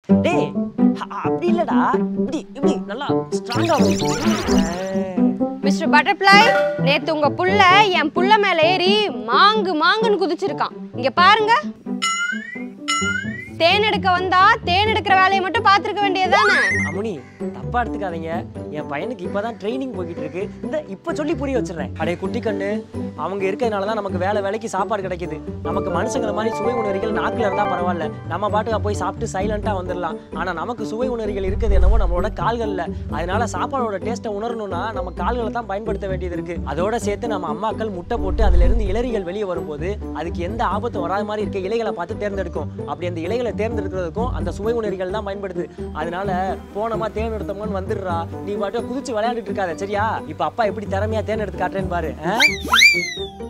டேய் அப்படி இல்லடா, இப்படி இப்படி நல்லா ஸ்ட்ராங்கா மிஸ்டர் பட்டர்ஃப்ளை, நேத்து உங்க புள்ள என் புள்ள மேல ஏறி மாங்குன்னு குதிச்சிருக்கான். இங்க பாருங்க. தேன் எடுக்க வந்தா தேன் எடுக்கிற வேலையை மட்டும் பாத்துருக்க வேண்டியதுதானே? அமுனி தப்பா எடுத்துக்காதீங்க, என் பையனுக்கு இப்பதான் ட்ரைனிங் போய்கிட்டு இருக்கு. இந்த இப்ப சொல்லி புரிய வச்சிடறேன். அடே குட்டி கண்ணு, அவங்க இருக்கிறதுனாலதான் நமக்கு வேலைக்கு சாப்பாடு கிடைக்குது. நமக்கு மனுஷங்களை மாதிரி சுவை உணர்வுகள் நாக்குல இருந்தா பரவாயில்ல, நம்ம பாட்டுக்கு போய் சாப்பிட்டு சைலண்டா வந்துடலாம். ஆனா நமக்கு சுவை உணர்வுகள் இருக்குது என்னவோ நம்மளோட கால்கள்ல. அதனால சாப்பாடோட டேஸ்ட்டை உணரணும்னா நம்ம கால்களை தான் பயன்படுத்த வேண்டியது இருக்கு. அதோட சேர்த்து நம்ம அம்மாக்கள் முட்டை போட்டு அதுல இருந்து இளறிகள் வெளியே வரும்போது அதுக்கு எந்த ஆபத்தும் வராத மாதிரி இருக்க இலைகளை பார்த்து தேர்ந்தெடுக்கும். அப்படி அந்த இலைகளை தேர்ந்தெடுக்கிறதுக்கும் அந்த சுவை உணர்வுகள் தான் பயன்படுது. அதனால போனமா தேர்ந்தெடுத்தோம்னு வந்துடுறா, நீ பாட்டு குதிச்சு விளையாண்டுட்டு இருக்காத சரியா? இப்ப அப்பா எப்படி திறமையா தேர்ந்தெடுத்து காட்டுறேன்னு பாரு.